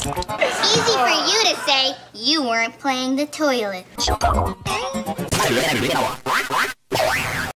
Easy for you to say. You weren't playing the toilet.